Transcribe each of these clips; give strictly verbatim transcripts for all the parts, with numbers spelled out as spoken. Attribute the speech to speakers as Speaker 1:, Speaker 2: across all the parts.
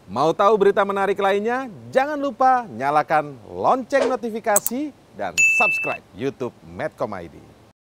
Speaker 1: Mau tahu berita menarik lainnya? Jangan lupa nyalakan lonceng notifikasi dan subscribe YouTube Medcom I D.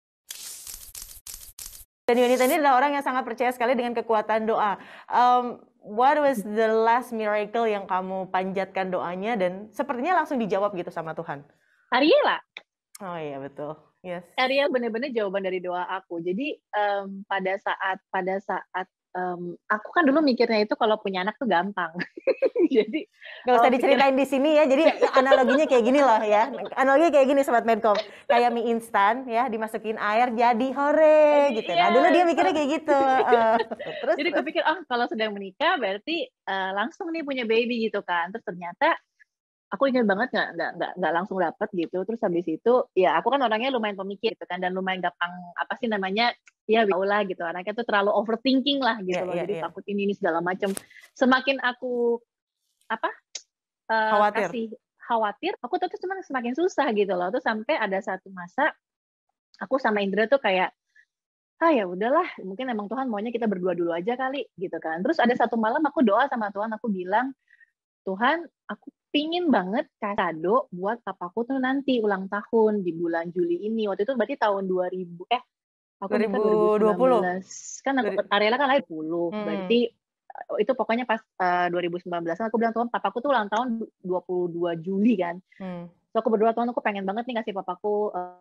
Speaker 2: Dan Yunita ini adalah orang yang sangat percaya sekali dengan kekuatan doa. Um, what was the last miracle yang kamu panjatkan doanya dan sepertinya langsung dijawab gitu sama Tuhan?
Speaker 3: Ariela.
Speaker 2: Oh iya betul. Yes.
Speaker 3: Ariel benar-benar jawaban dari doa aku. Jadi um, pada saat pada saat um, aku kan dulu mikirnya itu kalau punya anak tuh gampang. Jadi
Speaker 2: nggak usah
Speaker 3: oh,
Speaker 2: diceritain
Speaker 3: pikir...
Speaker 2: di sini ya. Jadi analoginya kayak gini loh ya. Analoginya kayak gini Sobat Medcom. Kayak mie instan ya, dimasukin air jadi hore gitu. Nah
Speaker 3: Yes.
Speaker 2: dulu dia mikirnya kayak gitu. Uh, terus,
Speaker 3: Jadi
Speaker 2: terus.
Speaker 3: kepikir ah oh, kalau sedang menikah berarti uh, langsung nih punya baby gitu kan. Terus ternyata aku ingat banget nggak nggak nggak nggak langsung dapet gitu. Terus habis itu ya aku kan orangnya lumayan pemikir gitu kan dan lumayan gampang apa sih namanya ya lah gitu. Anaknya tuh terlalu overthinking lah gitu
Speaker 2: yeah,
Speaker 3: loh.
Speaker 2: yeah,
Speaker 3: Jadi
Speaker 2: yeah.
Speaker 3: takut ini ini segala macam. Semakin aku apa uh,
Speaker 2: khawatir.
Speaker 3: kasih khawatir, aku tuh cuma semakin susah gitu loh. Terus sampai ada satu masa aku sama Indra tuh kayak ah ya udahlah, mungkin emang Tuhan maunya kita berdua dulu aja kali gitu kan. Terus ada satu malam aku doa sama Tuhan, aku bilang, Tuhan, aku pingin banget kasih kado buat papaku tuh nanti ulang tahun di bulan Juli ini. Waktu itu berarti tahun dua ribu eh aku
Speaker 2: dua ribu dua puluh
Speaker 3: kan aku Ariela kan lahir dua puluh.
Speaker 2: Hmm.
Speaker 3: Berarti itu pokoknya pas uh, dua ribu sembilan belas aku bilang Tuhan, papaku tuh ulang tahun dua puluh dua Juli kan. Hmm. So aku berdoa Tuhan, aku pengen banget nih kasih papaku uh,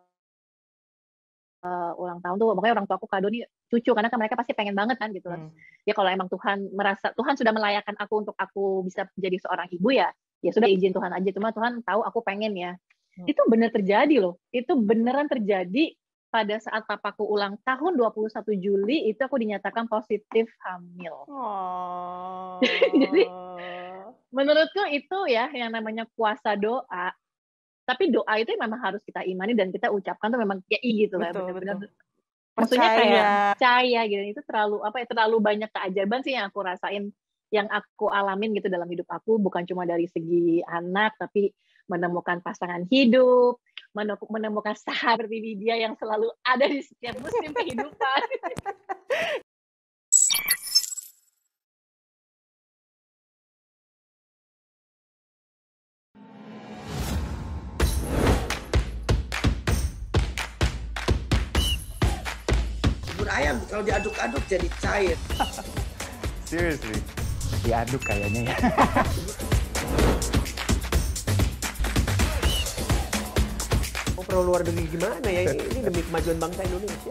Speaker 3: Uh, ulang tahun tuh, makanya orang tua aku kado nih cucu karena kan mereka pasti pengen banget kan gitu. Hmm. Ya kalau emang Tuhan merasa Tuhan sudah melayakkan aku untuk aku bisa menjadi seorang ibu ya, ya sudah izin Tuhan aja. Cuma Tuhan tahu aku pengen ya. Hmm. Itu bener terjadi loh. Itu beneran terjadi pada saat papaku ulang tahun dua puluh satu Juli itu aku dinyatakan positif hamil.
Speaker 2: Oh.
Speaker 3: Jadi menurutku itu ya yang namanya kuasa doa. Tapi doa itu memang harus kita imani dan kita ucapkan tuh memang kayak gitu lah, benar-benar. Maksudnya kayak percaya gitu. Itu terlalu apa ya? Terlalu banyak keajaiban sih yang aku rasain, yang aku alamin gitu dalam hidup aku. Bukan cuma dari segi anak, tapi menemukan pasangan hidup, menemukan sahabat seperti dia yang selalu ada di setiap musim kehidupan.
Speaker 4: Ayam kalau diaduk-aduk jadi cair.
Speaker 5: Seriously, diaduk kayaknya ya.
Speaker 6: Mau perlu luar negeri gimana ya? Ini demi kemajuan bangsa Indonesia.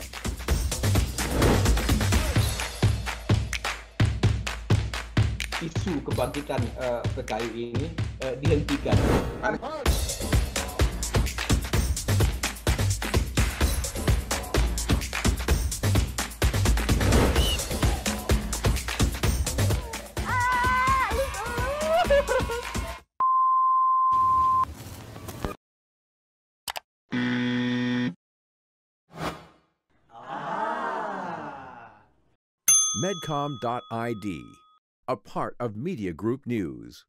Speaker 7: Isu kebangkitan uh, P K I ini uh, dihentikan.
Speaker 8: Medcom dot I D, a part of Media Group News.